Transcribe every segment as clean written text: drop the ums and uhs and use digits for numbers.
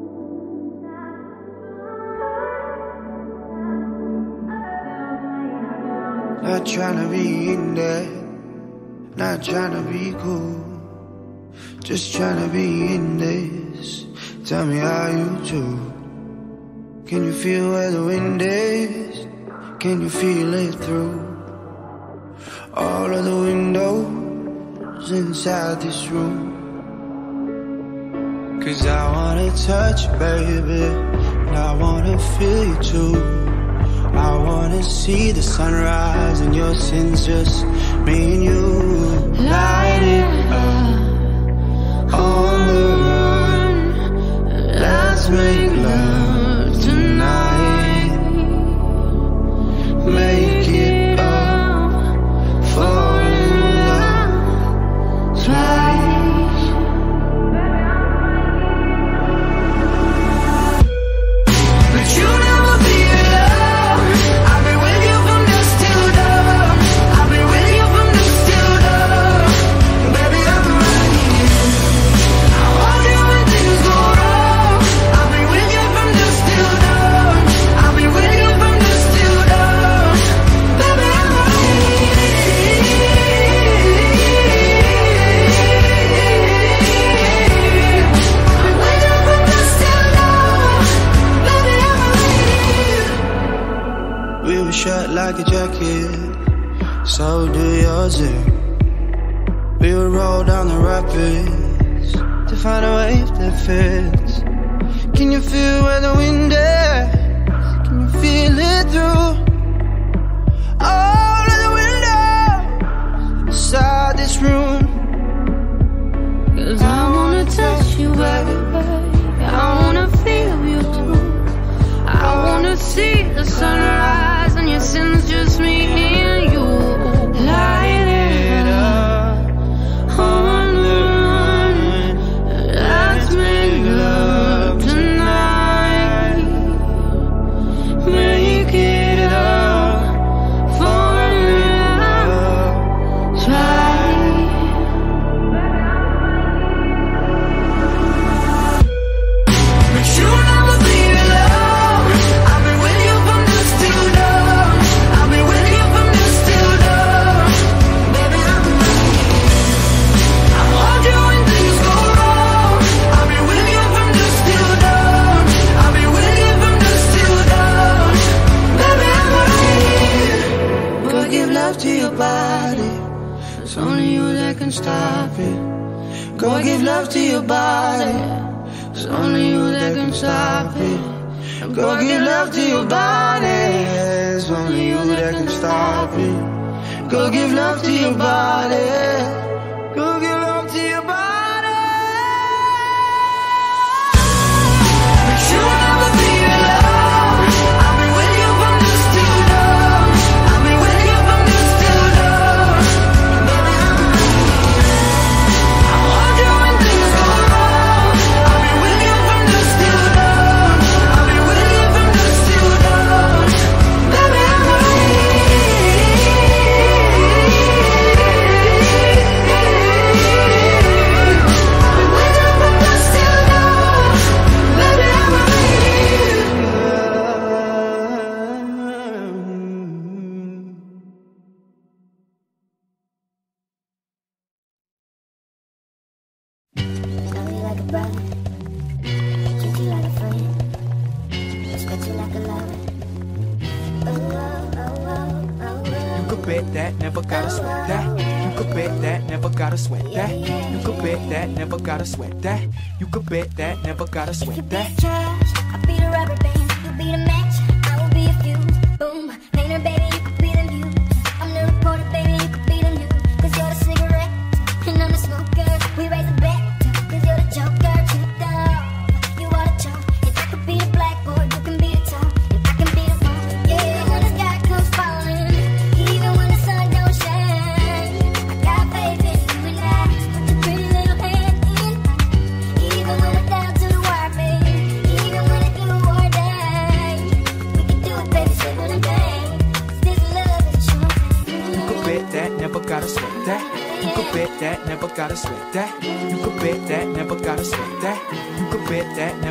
Not tryna be in there, not tryna be cool, just tryna be in this. Tell me how you do. Can you feel where the wind is? Can you feel it through all of the windows inside this room? 'Cause I wanna touch you, baby, and I wanna feel you too. I wanna see the sunrise and your sins, just me and you. Light it up on the run. Let's make love tonight. Make it up, fall in love twice. But you never be alone. I've been with you from dusk till dawn. I've been with you from dusk till dawn. Baby, I'm right here. I want you when things go wrong. I've been with you from dusk till dawn. I've been with you from dusk till dawn. Baby, I'm right here. We were shut like a jacket, so do yours. We would roll down the rapids to find a wave that fits. Can you feel where the wind is? Can you feel it through all of the windows inside this room? 'Cause I wanna touch you, baby. I wanna feel you too. I wanna see the sunrise and your sins, just me and you. Light it up on the run. Let's make love tonight. Make it up for love. Try. But you never be alone. I've been with you from dusk till dawn. I've been with you from dusk till dawn. Baby, I'm right here. I want you when things go wrong. I've been with you from dusk till dawn. I've been with you from dusk till dawn. Baby, I'm right here. Go give love to your body. It's only you that can stop it. Go give love to your body. It's only you that can stop it. Go give love to your body. It's only you that can stop it. Go give love to your body. Go give love to your body. But you never be alone. I've been with you from dusk till dawn. I've been with you from dusk till dawn. Baby, I'm right here. I want you when things go wrong. I've been with you from dusk till dawn. I've been with you from dusk till dawn. Baby, I'm right Love you like a brother, treat you like a friend, respect you like a lover. Oh, oh, oh, oh, oh. You could bet that, never gotta sweat that. You could bet that, never gotta sweat that. You could bet that, never gotta sweat that. You could bet that, never gotta You sweat could be that. the trash, I'll be the rubber band. You be the match, I will be a fuse. Boom, painter, baby, you could be the muse. I'm the reporter, baby, you could be the news. 'Cause you're the cigarette, and I'm the smoker. We raise a bet, 'cause you're the joker. Truth off, you are the choke. And I could be the blackboard, you can be the top. And I can be the phone, yeah, when the sky comes falling. Even when the sun don't shine, I got faith in you and I. Put your pretty little hand in. Even when I'm down to the wire, baby. Even when it's do or die. We can do it, baby, simple and plain. 'Cause this love is a sure thing. You could bet that, never gotta sweat that. You could bet that, never gotta sweat that. You could bet that, never gotta sweat that. You could bet that, never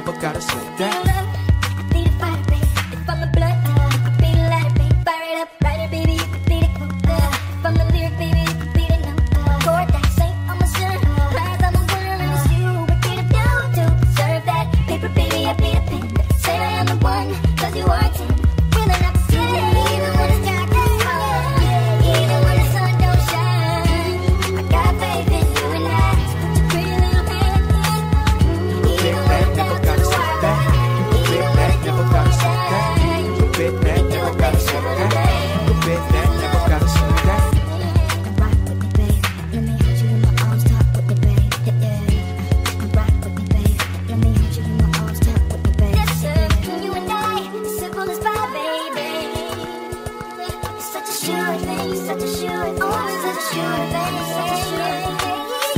never gotta sweat that. Be the fire, baby. If I'm the blood, you could be the lighter, baby. Fire it up, writer, baby. You could be the quote. If I'm the lyric, baby, you could be the note. Chord that ain't on my shirt. Rise, I'm a winner, and it's you. What can I do to deserve that? Paper, baby, I be the pen. Say I am the one, 'cause you are too. Willing up to stay, even when it's dark and hard. Even when the sun don't shine. I got faith in you and I. Put your pretty little hand in. Even when it's down to the wire. Even when it's Never gotta sweat that. You could bet that. Never gotta sweat that. You could bet that. Never gotta sweat that. rock with me, babe. Let me hold you in my arms, talk with me, babe. Yeah, yeah. Rock with me, babe. Let me hold you in my arms, talk with me, babe. Yes, sir. You and I, simple as pie, baby. It's such a sure thing, such a sure thing. Oh, it's such a sure thing, such a sure thing.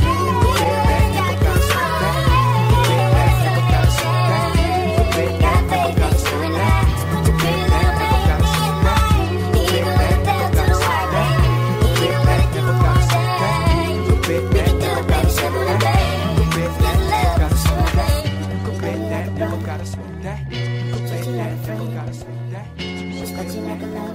Got faith in you and I. Put your pretty little baby in mine. Even when it's down to the wire, baby. Even when it don't shine. We can do it, baby, simple as baby. Get love, sure thing. You could bet that. Never gotta sweat that. You could bet that. Never gotta sweat that. Just put you like a love.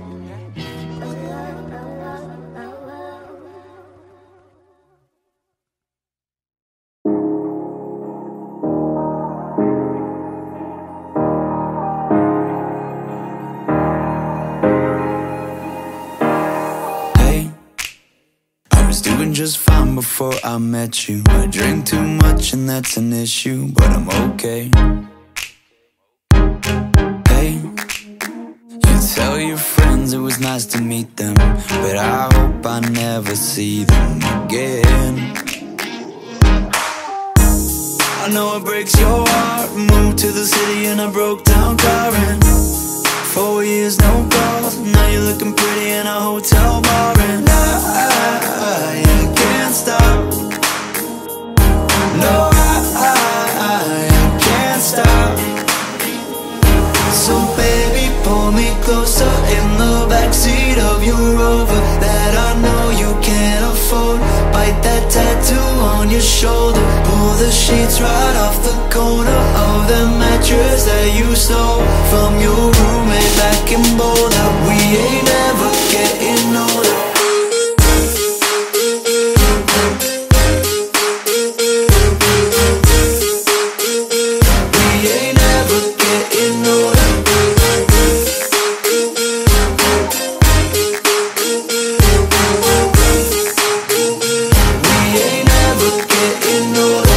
Hey, I was doing just fine before I met you. I drink too much and that's an issue, but I'm okay. Hey, you tell your friends it was nice to meet them, but I hope I never see them again. I know it breaks your heart. Moved to the city and I broke down crying. 4 years, no calls. Now you're looking pretty in a hotel bar, and I can't stop. No, I can't stop. So baby, pull me closer in the backseat of your Rover that I know you can't afford. Bite that tattoo on your shoulder. Pull the sheets right off the corner of the mattress that you stole from your roommate back in Boulder. We ain't ever getting older. We ain't ever getting older. We ain't ever getting older.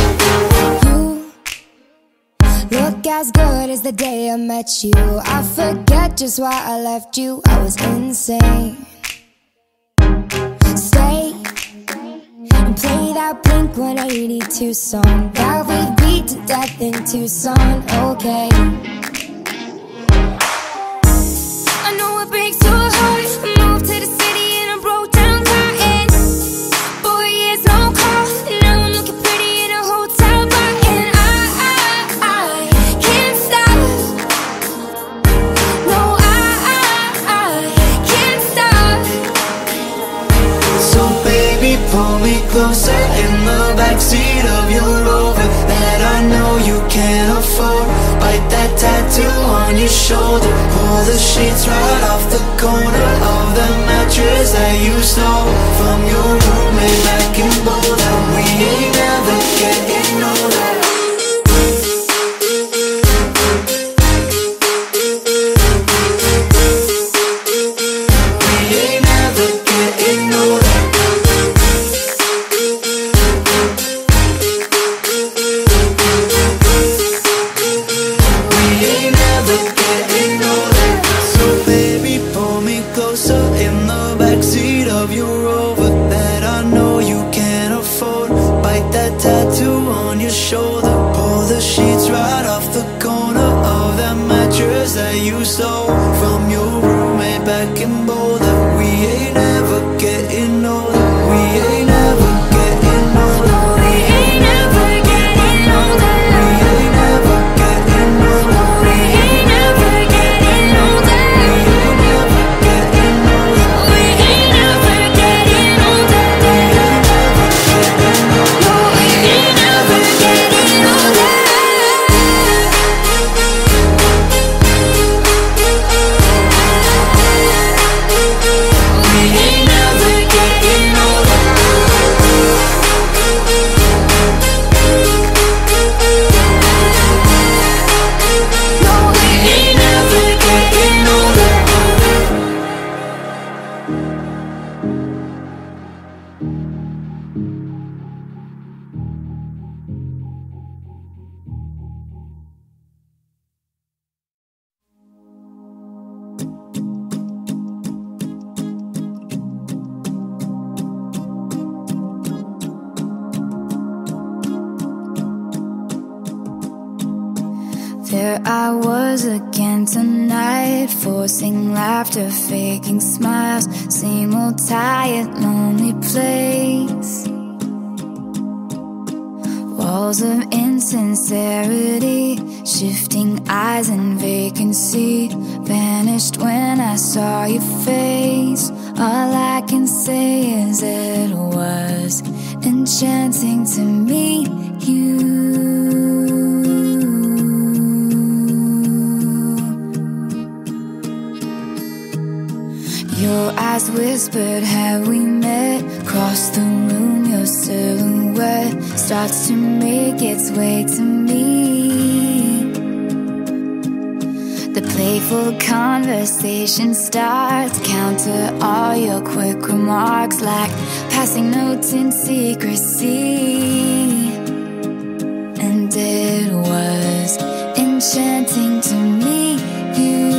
You look as good as the day I met you. I forget just why I left you. I was insane. Stay and play that Blink-182 song that we beat to death in Tucson. Okay. I know it breaks your heart. Moved to the city and I broke down crying. 4 years, no call. Now I'm looking pretty in a hotel bar, and I can't stop. No, I can't stop. So baby, pull me closer in the backseat of your Rover that I know you can't afford. Bite that tattoo on your shoulder. Pull the sheets right off the corner of the mattress that you stole from your roommate back in Boulder. We ain't never getting older. We ain't never getting older. We ain't never getting older. So baby, pull me closer in the backseat of your Rover that I know you can't afford. Bite that tattoo on your shoulder. Pull the sheets right off the corner of that mattress that you stole from your roommate back in Boulder. We ain't never getting older. We ain't never getting older. We ain't never getting older. We ain't never getting older. We ain't never getting older. We ain't never getting older. We ain't never getting older. No, we ain't never getting older. There I was again tonight, forcing laughter, faking smiles. Same old tired, lonely place. Walls of insincerity, shifting eyes and vacancy. Vanished when I saw your face. All I can say is it was enchanting to meet you. Your eyes whispered, have we met? Across the room, your silhouette starts to make its way to me. The playful conversation starts, counter all your quick remarks like passing notes in secrecy. And it was enchanting to meet you.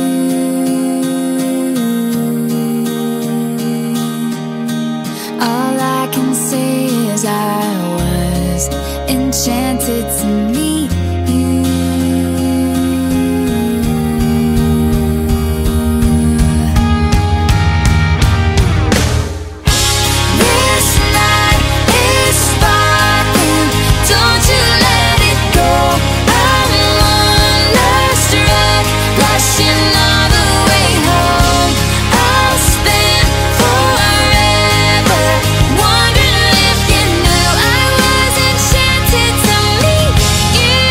All I can say is I was enchanted to meet you. This night is sparkling, don't you let it go. I'm wonderstruck, blushing all the way home. I'll spend forever wondering if you knew I was enchanted to meet you.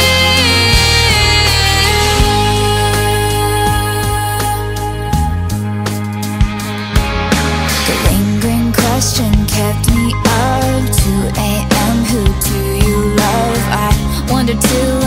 The lingering question kept me up. 2 a.m. Who do you love? I wondered till